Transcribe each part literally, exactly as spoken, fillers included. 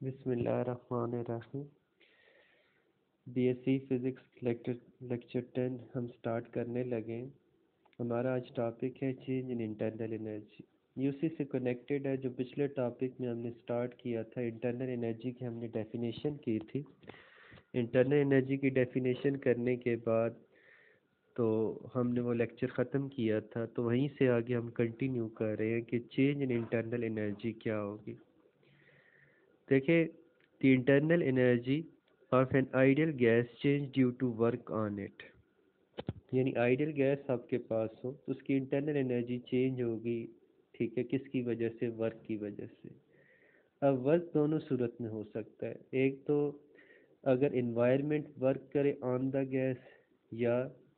बिस्मिल्लाहिर्रहमानिर्रहीम। BSc physics lecture lecture ten हम start करने लगे। हमारा आज टॉपिक है चेंज इन इंटरनल एनर्जी। ये उसी से कनेक्टेड है जो पिछले टॉपिक में हमने स्टार्ट किया था। इंटरनल एनर्जी की हमने डेफिनेशन की थी। इंटरनल एनर्जी की डेफिनेशन करने के बाद तो हमने वो लेक्चर ख़त्म किया था, तो वहीं से आगे हम कंटिन्यू कर रहे हैं कि चेंज इन इंटरनल एनर्जी क्या होगी। देखिए, the internal energy of an ideal gas change due to work on it. यानी आइडियल गैस आपके पास हो तो उसकी इंटरनल एनर्जी चेंज होगी। ठीक है, किसकी वजह से? वर्क की वजह से। अब वर्क दोनों सूरत में हो सकता है। एक तो अगर इन्वायरमेंट वर्क करे ऑन द गैस, या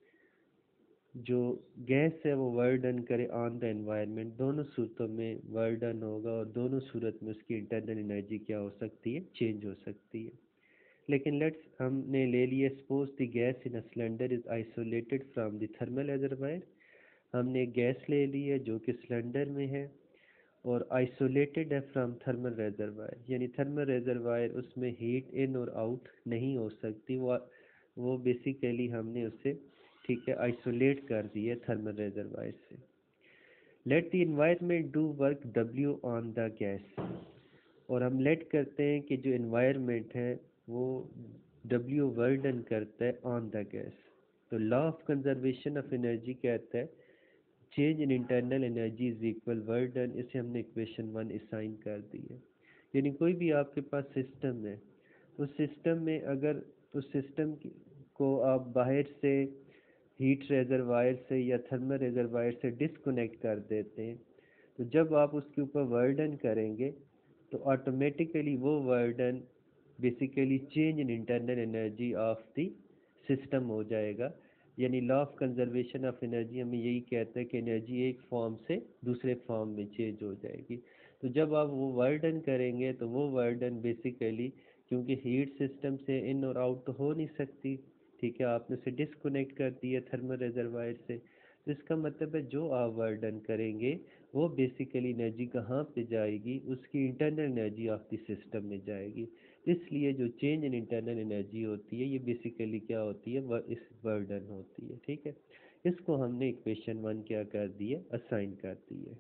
जो गैस है वो वर्क डन करे ऑन द एनवायरनमेंट। दोनों सूरतों में वर्क डन होगा और दोनों सूरत में उसकी इंटरनल एनर्जी क्या हो सकती है? चेंज हो सकती है। लेकिन लेट्स हमने ले लिया, suppose the gas in a cylinder is isolated from the thermal reservoir. हमने एक गैस ले ली है जो कि सिलेंडर में है और आइसोलेटेड है फ्रॉम थर्मल रिजर्वायर, यानी थर्मल रिजर्वायर उसमें हीट इन और आउट नहीं हो सकती। वो वो बेसिकली हमने उसे ठीक है आइसोलेट कर दिया थर्मल रिजर्वायर से। Let the environment do work W on the gas, और हम लेट करते हैं कि जो इन्वायरमेंट है वो डब्ल्यू वर्क डन करता है ऑन द गैस। तो law of conservation of energy कहता है change in internal energy is equal work done. इसे हमने इक्वेशन वन असाइन कर दी है। यानी कोई भी आपके पास सिस्टम है, उस सिस्टम में अगर उस सिस्टम को आप बाहर से हीट रिजर्वायर से या थर्मल रिजर्वायर से डिस्कनेक्ट कर देते हैं, तो जब आप उसके ऊपर वर्क डन करेंगे तो ऑटोमेटिकली वो work done basically change in internal energy of the system हो जाएगा। यानी law of conservation of energy हमें यही कहता है कि एनर्जी एक फॉर्म से दूसरे फॉर्म में चेंज हो जाएगी। तो जब आप वो वर्क डन करेंगे तो वो वर्क डन बेसिकली, क्योंकि हीट सिस्टम से इन और आउट तो हो नहीं सकती, ठीक है, आपने उसे डिस्कनेक्ट कर दिया थर्मल रिजर्वायर से, तो इसका मतलब है जो आप वर्क डन करेंगे वो बेसिकली एनर्जी कहाँ पे जाएगी? उसकी internal energy of the system में जाएगी। इसलिए जो चेंज इन इंटरनल एनर्जी होती है ये बेसिकली क्या होती है? वर, इस वर्क डन होती है। ठीक है, इसको हमने इक्वेशन वन क्या कर दी है? असाइन कर दी है।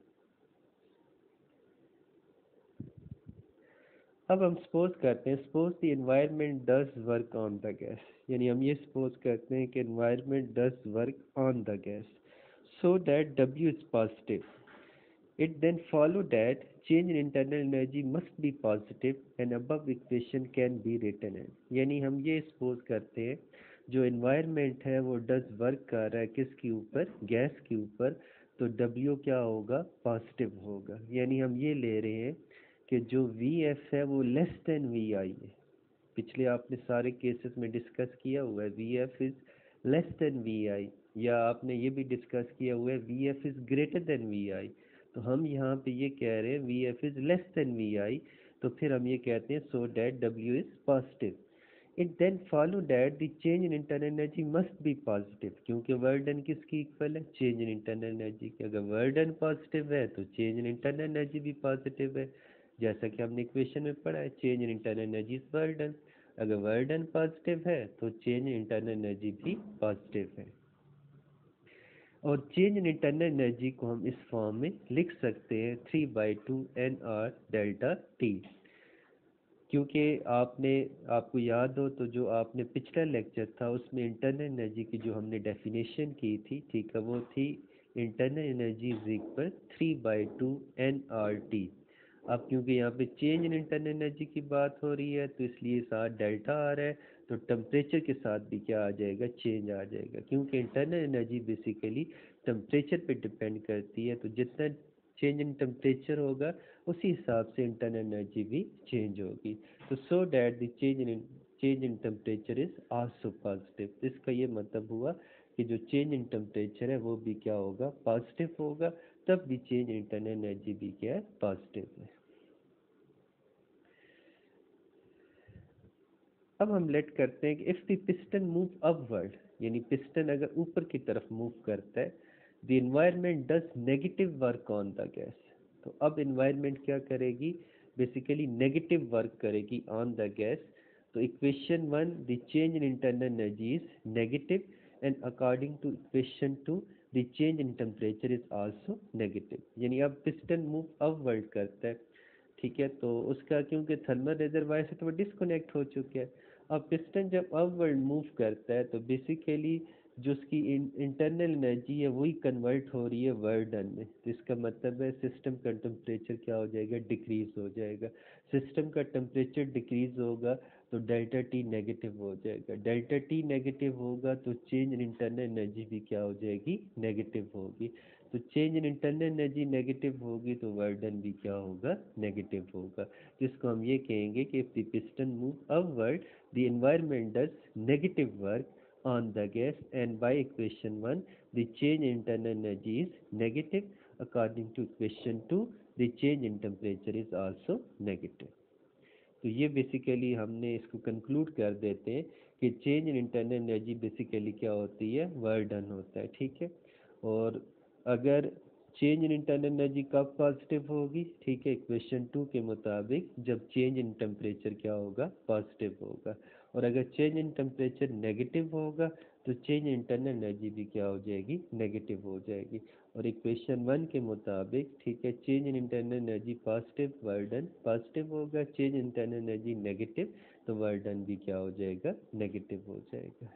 अब हम सपोज करते हैं, suppose the environment does work on the gas. यानी हम ये सपोज करते हैं कि environment does work on the gas so that W is positive. It then followed that change in internal energy must be positive and above equation can be written as। यानी हम ये suppose करते हैं जो environment है वो does work कर रहा है किसके ऊपर? गैस के ऊपर। तो W क्या होगा? पॉजिटिव होगा। यानी हम ये ले रहे हैं कि जो वी एफ है वो लेस देन वी आई है। पिछले आपने सारे केसेस में डिस्कस किया हुआ है V F is less than V I, या आपने ये भी डिस्कस किया हुआ है V F is greater than V I. तो हम यहाँ पे ये कह रहे हैं V F is less than V I, तो फिर हम ये कहते हैं so that W is positive. It then follow that the change in internal energy must be positive, क्योंकि वर्क डन किसकी इक्वल है? चेंज इन इंटरनल एनर्जी की। अगर वर्क डन पॉजिटिव है तो चेंज इन इंटरनल एनर्जी भी positive है, जैसा कि हमने इक्वेशन में पढ़ा है change in internal energy is work done. अगर वर्क डन पॉजिटिव है तो चेंज इन इंटरनल एनर्जी भी पॉजिटिव है। और चेंज इन इंटरनल एनर्जी को हम इस फॉर्म में लिख सकते हैं three by two N R delta T. क्योंकि आपने आपको याद हो तो जो आपने पिछला लेक्चर था उसमें इंटरनल एनर्जी की जो हमने डेफिनेशन की थी, ठीक है, वो थी internal energy is equal three by two N R T. अब क्योंकि यहाँ पे चेंज इन इंटरनल एनर्जी की बात हो रही है तो इसलिए साथ डेल्टा आ रहा है, तो टेम्परेचर के साथ भी क्या आ जाएगा? चेंज आ जाएगा, क्योंकि इंटरनल एनर्जी बेसिकली टेम्परेचर पे डिपेंड करती है। तो जितना चेंज इन टेम्परेचर होगा उसी हिसाब से इंटरनल एनर्जी भी चेंज होगी। तो so that the change in change in temperature is also positive. इसका ये मतलब हुआ कि जो चेंज इन टेम्परेचर है वो भी क्या होगा? पॉजिटिव होगा। तब भी चेंज इन इंटरनल एनर्जी भी क्या है? पॉजिटिव है। अब हम लेट करते हैं कि if the piston move upward, यानी पिस्टन अगर ऊपर की तरफ मूव करता है, the environment does negative work on the gas. तो अब एनवायरनमेंट क्या करेगी? बेसिकली नेगेटिव वर्क करेगी ऑन द गैस। तो equation one, the change in internal energy is negative, and according to equation two the change in temperature is also negative. यानी अब piston move upward करता है, ठीक है, तो उसका क्योंकि थर्मल रिजर्वायर से तो वो डिस्कनेक्ट हो चुके हैं। अब पिस्टन जब अपवर्ड मूव करता है तो बेसिकली जो उसकी इंटरनल एनर्जी है वही कन्वर्ट हो रही है वर्क डन में। तो इसका मतलब है सिस्टम का टेम्परेचर क्या हो जाएगा, डिक्रीज हो जाएगा। सिस्टम का टेम्परेचर डिक्रीज होगा तो डेल्टा टी नेगेटिव हो जाएगा। डेल्टा टी नेगेटिव होगा तो चेंज इन इंटरनल एनर्जी भी क्या हो जाएगी, नेगेटिव होगी। तो change in internal energy negative होगी तो वर्क डन भी क्या होगा, नेगेटिव होगा। जिसको हम ये कहेंगे कि if the piston move upward the environment does negative work on the gas, and by equation one the change in internal energy is negative, according to equation two the change in temperature is also negative। तो ये basically हमने इसको conclude कर देते हैं कि change in internal energy basically क्या होती है, वर्क डन होता है, ठीक है। और अगर चेंज इन इंटरनल एनर्जी कब पॉजिटिव होगी, ठीक है, इक्वेशन टू के मुताबिक जब चेंज इन टेम्परेचर क्या होगा, पॉजिटिव होगा। और अगर चेंज इन टेम्परेचर नेगेटिव होगा तो चेंज इन इंटरनल एनर्जी भी क्या हो जाएगी, नेगेटिव हो जाएगी। और इक्वेशन वन के मुताबिक, ठीक है, change in internal energy positive, work done positive होगा। Change in internal energy negative तो वर्क डन भी क्या हो जाएगा, नेगेटिव हो जाएगा।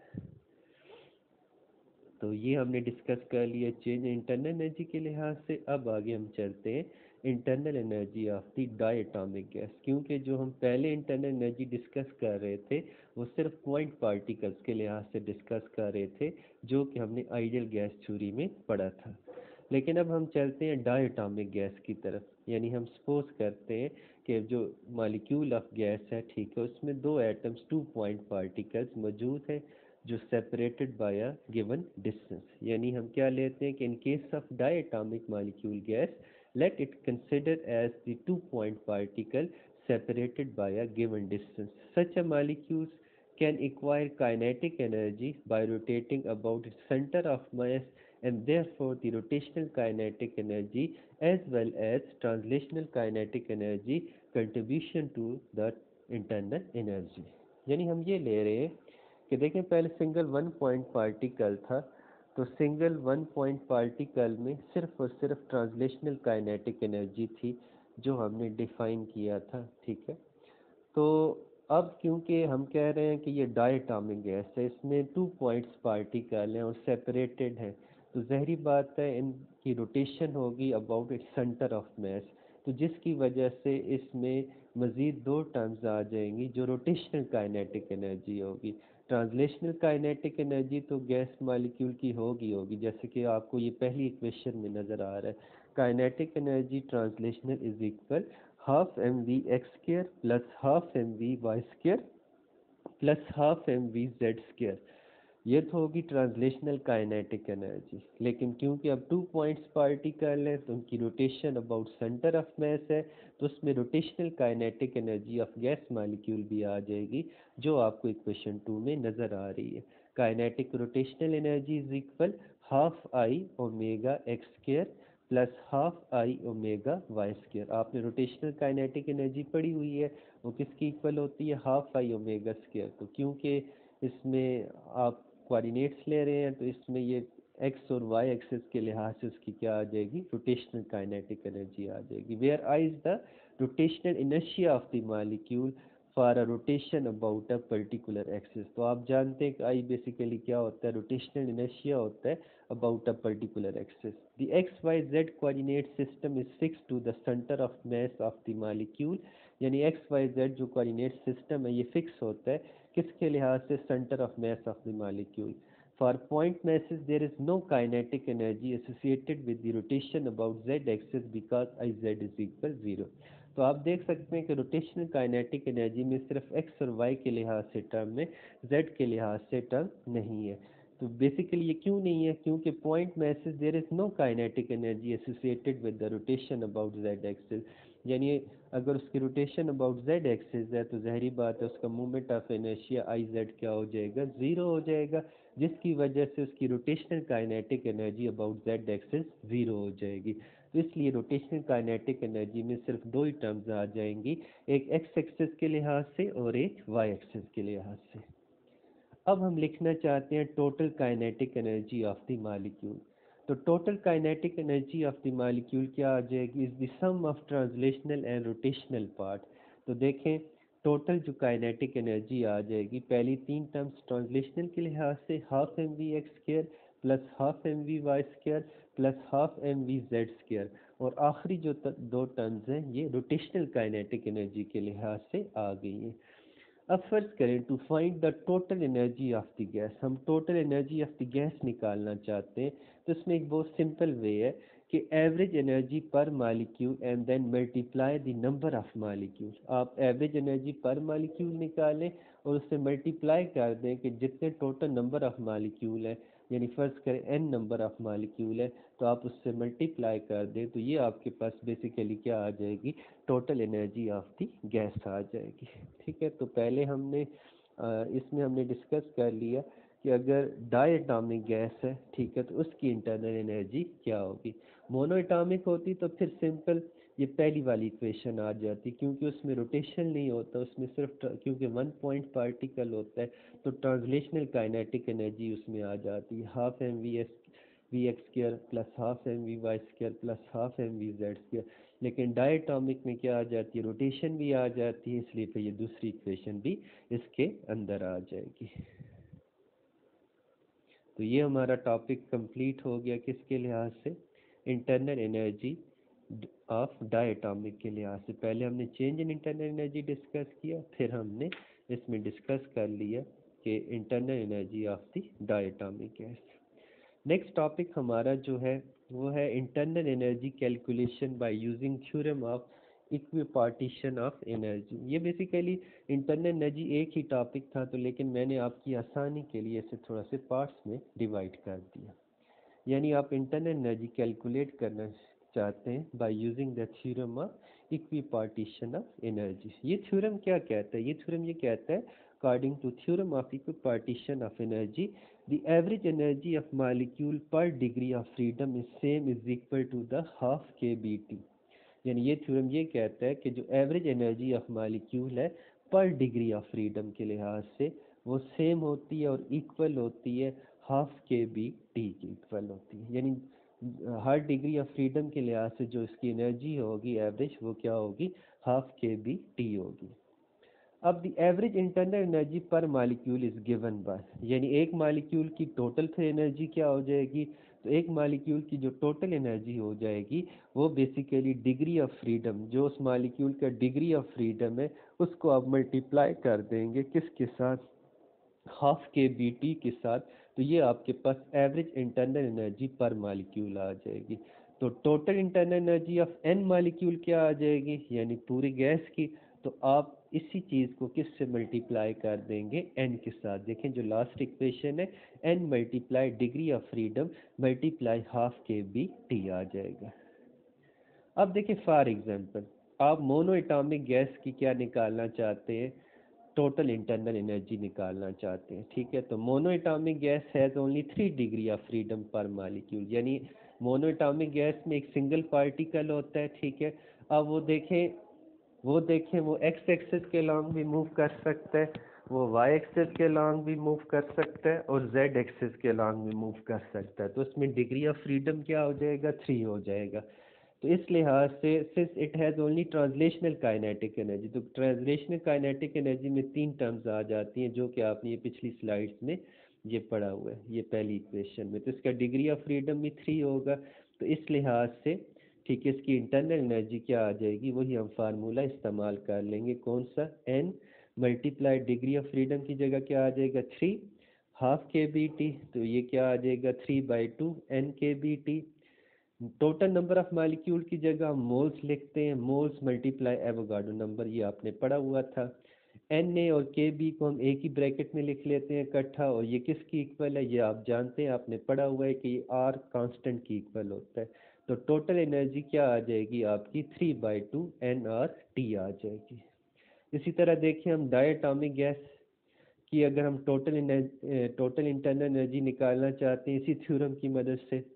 तो ये हमने डिस्कस कर लिया चेंज इंटरनल एनर्जी के लिहाज से। अब आगे हम चलते हैं internal energy of the diatomic gas, क्योंकि जो हम पहले इंटरनल एनर्जी डिस्कस कर रहे थे वो सिर्फ पॉइंट पार्टिकल्स के लिहाज से डिस्कस कर रहे थे, जो कि हमने आइडियल गैस थ्योरी में पढ़ा था। लेकिन अब हम चलते हैं डायटोमिक गैस की तरफ। यानी हम सपोज करते हैं कि जो मॉलिक्यूल ऑफ गैस है, ठीक है, उसमें दो एटम्स, टू पॉइंट पार्टिकल्स मौजूद हैं जो separated by a given distance. यानी हम क्या लेते हैं कि in case of diatomic molecule gas, let it consider as the two point particle separated by a given distance. Such a molecule can acquire kinetic energy by rotating about its center of mass, and therefore the rotational kinetic energy as well as translational kinetic energy contribution to the internal energy। यानी हम ये ले रहे हैं कि देखें पहले single one point particle था, तो सिंगल वन पॉइंट पार्टिकल में सिर्फ और सिर्फ ट्रांसलेशनल काइनेटिक एनर्जी थी जो हमने डिफाइन किया था, ठीक है। तो अब क्योंकि हम कह रहे हैं कि ये डायटोमिक गैस है, इसमें टू पॉइंट्स पार्टिकल हैं और सेपरेटेड हैं, तो ज़ाहिरी बात है इनकी रोटेशन होगी about its centre of mass, तो जिसकी वजह से इसमें मज़ीद दो टर्म्स आ जाएंगी जो रोटेशनल काइनेटिक एनर्जी होगी। ट्रांसलेशनल काइनेटिक एनर्जी तो गैस मॉलिक्यूल की होगी होगी जैसे कि आपको ये पहली इक्वेशन में नज़र आ रहा है। Kinetic energy translational is equal half M V X square plus half M V Y square plus half M V Z square. ये तो होगी ट्रांसलेशनल काइनेटिक एनर्जी। लेकिन क्योंकि अब टू पॉइंट्स पार्टिकल है तो उनकी rotation about centre of mass है, तो उसमें rotational kinetic energy of gas molecule भी आ जाएगी जो आपको इक्वेशन टू में नज़र आ रही है। Kinetic rotational energy is equal half I omega X square plus half I omega Y square. आपने रोटेशनल काइनेटिक एनर्जी पढ़ी हुई है, वो किसकी इक्वल होती है, हाफ आई ओमेगा स्क्र। तो क्योंकि इसमें आप कोऑर्डिनेट्स ले रहे हैं तो इसमें ये एक्स और वाई एक्सिस के लिहाज से उसकी क्या आ जाएगी, रोटेशनल काइनेटिक एनर्जी आ जाएगी। Where I is the rotational inertia of the molecule for a rotation about a particular axis. तो आप जानते हैं कि आई बेसिकली क्या होता है, रोटेशनल इनर्शिया होता है about a particular axis. The X Y Z coordinate system is fixed to the centre of mass of the molecule. यानी एक्स वाई जेड जो कोऑर्डिनेट सिस्टम है ये फिक्स होता है किसके लिहाज से, centre of mass of the molecule. For point masses, there is no kinetic energy associated with the rotation about z axis because Iz is equal zero। तो आप देख सकते हैं कि रोटेशनल काइनेटिक एनर्जी में सिर्फ x और y के लिहाज से टर्म में, z के लिहाज से टर्म नहीं है। तो बेसिकली ये क्यों नहीं है, क्योंकि point masses there is no kinetic energy associated with the rotation about z axis. यानी अगर उसकी रोटेशन अबाउट z एक्सिस है तो ज़ाहिरी बात है उसका movement of inertia I Z क्या हो जाएगा, ज़ीरो हो जाएगा, जिसकी वजह से उसकी rotational kinetic energy about z axis zero हो जाएगी। तो इसलिए रोटेशनल काइनेटिक एनर्जी में सिर्फ दो ही टर्म्स आ जाएंगी, एक एक्स एक्सिस के लिहाज से और एक वाई एक्सिस के लिहाज से। अब हम लिखना चाहते हैं total kinetic energy of the molecule. तो total kinetic energy of the molecule क्या आ जाएगी, is the sum of translational and rotational part. तो देखें टोटल जो काइनेटिक एनर्जी आ जाएगी, पहली तीन टर्म्स ट्रांसलेशनल के लिहाज से half M V X square plus half M V Y square plus half M V Z square, और आखिरी जो दो टर्म्स हैं ये रोटेशनल काइनेटिक एनर्जी के लिहाज से आ गई हैं। अब फर्ज करें to find the total energy of the gas, हम total energy of the gas निकालना चाहते हैं। तो इसमें एक बहुत सिंपल वे है कि average energy per molecule and then multiply the number of molecule. आप एवरेज एनर्जी पर मॉलिक्यूल निकालें और उससे मल्टीप्लाई कर दें कि जितने टोटल नंबर ऑफ मॉलिक्यूल है, यानी फ़र्ज़ करें एन नंबर ऑफ मॉलिक्यूल है, तो आप उससे मल्टीप्लाई कर दें तो ये आपके पास बेसिकली क्या आ जाएगी, total energy of the gas आ जाएगी। ठीक है, तो पहले हमने इसमें हमने डिस्कस कर लिया कि अगर डाई एटॉमिक गैस है, ठीक है, तो उसकी इंटरनल एनर्जी क्या होगी। मोनो एटॉमिक होती तो फिर सिंपल ये पहली वाली इक्वेशन आ जाती, क्योंकि उसमें रोटेशन नहीं होता, उसमें सिर्फ क्योंकि वन पॉइंट पार्टिकल होता है तो ट्रांसलेशनल काइनेटिक एनर्जी उसमें आ जाती है half M V S V X square plus half M V Y square plus half M V Z square. लेकिन डायटॉमिक में क्या आ जाती है, रोटेशन भी आ जाती है, इसलिए फिर ये दूसरी इक्वेशन भी इसके अंदर आ जाएगी। तो ये हमारा टॉपिक कंप्लीट हो गया किसके लिहाज से, इंटरनल एनर्जी ऑफ डायटॉमिक के लिहाज से। पहले हमने change in internal energy discuss किया, फिर हमने इसमें डिस्कस कर लिया कि internal energy of the diatomic gas. Next topic हमारा जो है वो है internal energy calculation by using theorem of equipartition of energy. ये बेसिकली इंटरनल एनर्जी एक ही टॉपिक था, तो लेकिन मैंने आपकी आसानी के लिए इसे थोड़ा से पार्ट्स में डिवाइड कर दिया। यानी आप इंटरनल एनर्जी कैलकुलेट करना चाहते हैं by using the theorem of equipartition of energy. ये थ्योरम क्या कहता है, ये थ्योरम ये कहता है according to theorem of equipartition of energy the average energy of molecule per degree of freedom is same is equal to the half k b t। यानी ये थ्योरम ये कहता है कि जो एवरेज एनर्जी ऑफ मॉलिक्यूल है पर degree of freedom के लिहाज से वो सेम होती है और इक्वल होती है हाफ के बी टी की इक्वल होती है। यानी हर डिग्री ऑफ फ्रीडम के लिहाज से जो इसकी एनर्जी होगी एवरेज, वो क्या होगी, हाफ के बी टी होगी। अब the average internal energy per molecule is given by, यानी एक मॉलिक्यूल की टोटल फिर एनर्जी क्या हो जाएगी, तो एक मॉलिक्यूल की जो टोटल एनर्जी हो जाएगी वो बेसिकली डिग्री ऑफ फ्रीडम, जो उस मॉलिक्यूल का डिग्री ऑफ फ्रीडम है उसको आप मल्टीप्लाई कर देंगे किसके साथ, हाफ के बी टी के साथ, तो ये आपके पास average internal energy per molecule आ जाएगी। तो total internal energy of N molecule क्या आ जाएगी, यानी पूरी गैस की, तो आप इसी चीज़ को किस से मल्टीप्लाई कर देंगे, एन के साथ। देखें जो लास्ट इक्वेशन है N multiply degree of freedom multiply half K B T आ जाएगा। अब देखिए फॉर एग्जांपल आप मोनो एटॉमिक गैस की क्या निकालना चाहते हैं, टोटल इंटरनल एनर्जी निकालना चाहते हैं। ठीक है, तो monoatomic gas has only three degree of freedom per molecule, यानी मोनो एटॉमिक गैस में एक सिंगल पार्टिकल होता है। ठीक है, अब वो देखें वो देखें वो एक्स एक्सिस के लॉन्ग भी मूव कर सकता है, वो वाई एक्सिस के लॉन्ग भी मूव कर सकता है और जेड एक्सिस के लॉन्ग भी मूव कर सकता है। तो उसमें डिग्री ऑफ फ्रीडम क्या हो जाएगा, थ्री हो जाएगा। तो इस लिहाज से since it has only translational kinetic energy, तो ट्रांसलेशनल काइनेटिक एनर्जी में तीन टर्म्स आ जाती हैं जो कि आपने ये पिछली स्लाइड्स में ये पढ़ा हुआ है, ये पहली इक्वेशन में। तो इसका डिग्री ऑफ फ्रीडम भी थ्री होगा, तो इस लिहाज से ठीक है इसकी इंटरनल एनर्जी क्या आ जाएगी, वही हम फार्मूला इस्तेमाल कर लेंगे, कौन सा, N multiply degree of freedom की जगह क्या आ जाएगा, three half K B T, तो ये क्या आ जाएगा, three by two N K B T. Total number of molecule की जगह मोल्स लिखते हैं, मोल्स मल्टीप्लाई एवोगाड्रो नंबर, ये आपने पढ़ा हुआ था। एन ए और के बी को हम एक ही ब्रैकेट में लिख लेते हैं इकट्ठा, और ये किसकी इक्वल है, ये आप जानते हैं, आपने पढ़ा हुआ है कि ये आर कांस्टेंट की इक्वल होता है। तो टोटल एनर्जी क्या आ जाएगी आपकी, three by two N R T आ जाएगी। इसी तरह देखिए हम डायटॉमिक गैस की अगर हम टोटल टोटल इंटरनल एनर्जी निकालना चाहते हैं इसी थ्योरम की मदद से,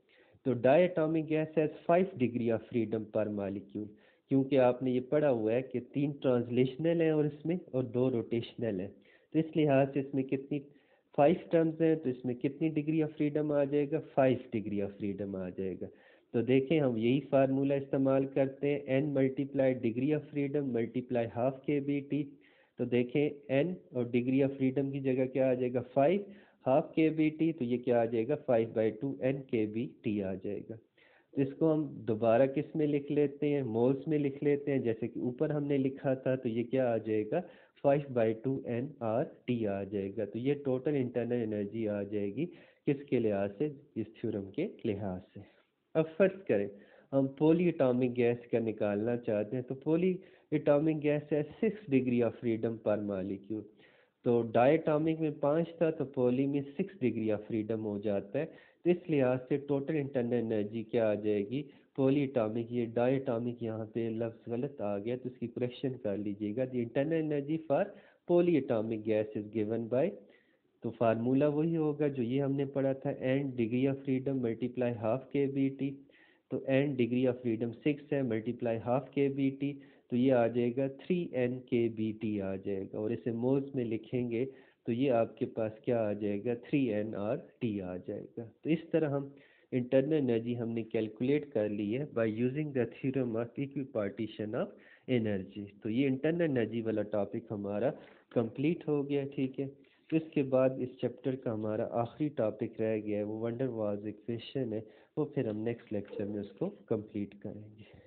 तो diatomic gas has five degree of freedom per molecule, क्योंकि आपने ये पढ़ा हुआ है कि तीन ट्रांसलेशनल हैं और इसमें और दो रोटेशनल हैं, तो इस लिहाज से इसमें कितनी फाइव टर्म्स हैं, तो इसमें कितनी डिग्री ऑफ फ्रीडम आ जाएगा, फाइव डिग्री ऑफ फ्रीडम आ जाएगा। तो देखें हम यही फार्मूला इस्तेमाल करते हैं, N multiply degree of freedom multiply half K B T. तो देखें एन और डिग्री ऑफ फ्रीडम की जगह क्या आ जाएगा, five, half K B T, तो ये क्या आ जाएगा, five by two N K B T आ जाएगा। तो इसको हम दोबारा किस में लिख लेते हैं, मोल्स में लिख लेते हैं, जैसे कि ऊपर हमने लिखा था, तो ये क्या आ जाएगा, five by two N R T आ जाएगा। तो ये टोटल इंटरनल एनर्जी आ जाएगी किसके लिहाज से, इस थ्योरम के लिहाज से। अब फर्ज करें हम पोली एटॉमिक गैस का निकालना चाहते हैं, तो पोली एटॉमिक गैस है six degree of freedom per molecule. तो डायटोमिक में पाँच था, तो पोली में सिक्स डिग्री ऑफ फ्रीडम हो जाता है। तो इस लिहाज से टोटल इंटरनल एनर्जी क्या आ जाएगी, पोली एटॉमिक, ये डायटोमिक यहाँ पे लफ्ज़ गलत आ गया तो इसकी करेक्शन कर लीजिएगा। The internal energy for polyatomic gas is given by, तो फार्मूला वही होगा जो ये हमने पढ़ा था, N degree of freedom multiply half K B T. तो N degree of freedom six है, multiply half K B T, तो ये आ जाएगा three N K B T आ जाएगा, और इसे मोल्स में लिखेंगे तो ये आपके पास क्या आ जाएगा, थ्री एन आर टी आ जाएगा। तो इस तरह हम इंटरनल एनर्जी हमने कैलकुलेट कर ली है by using the theorem of equipartition of energy. तो ये इंटरनल एनर्जी वाला टॉपिक हमारा कंप्लीट हो गया, ठीक है। तो इसके बाद इस चैप्टर का हमारा आखिरी टॉपिक रह गया है, वो वंडर वाल्स इक्वेशन है, वो फिर हम नेक्स्ट लेक्चर में उसको कंप्लीट करेंगे।